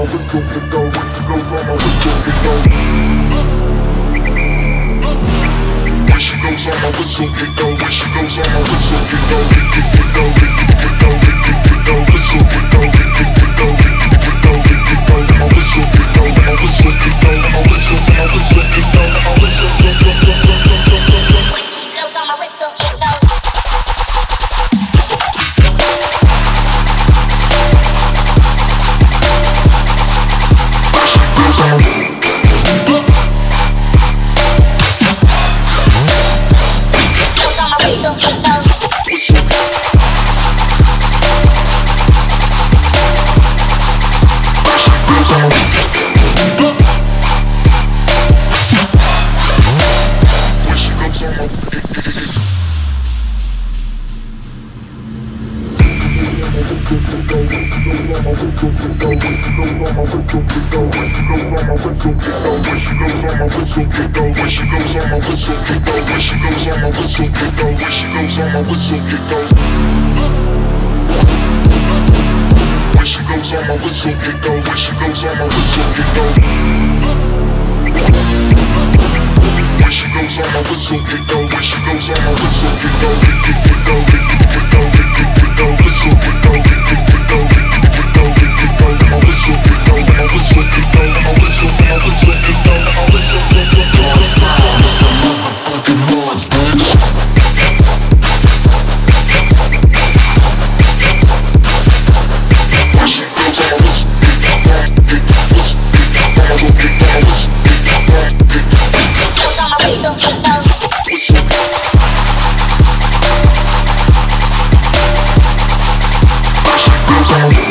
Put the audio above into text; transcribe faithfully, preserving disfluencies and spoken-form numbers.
whistle, get go. When she goes on my whistle, get go. When she goes on my whistle, get go. When she goes on my whistle, get go. Get get get go, get get get go, get get get go. Whistle, get go, get get get go, get get get go, get get go. My whistle, get go. My whistle, get go. My whistle, my whistle, get go. My whistle, get go, get go, get go, get go. When she blows on my whistle, get go. Whistle.